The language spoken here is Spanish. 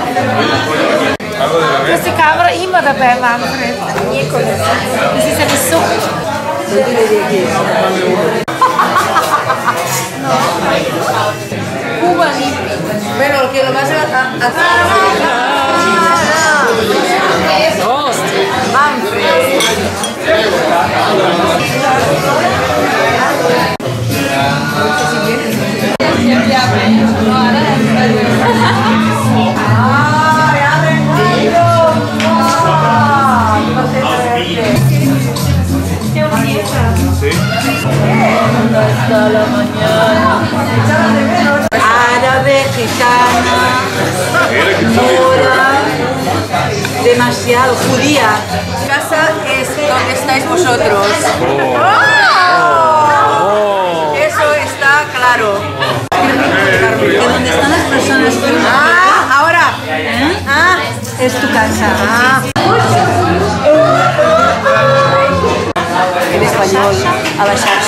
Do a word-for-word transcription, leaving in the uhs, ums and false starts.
Queste camere immer dabei, Manfred. Das ist eine Sucht. Cuba limpio. Pero lo que lo vas a hacer. Manfred. Hasta la mañana. Árabe, gitana, mora, demasiado judía. Mi casa es donde estáis vosotros. Oh. Eso está claro. Que donde están las personas. Ah, ahora. ¿Eh? Ah, es tu casa. Ah. En español, a la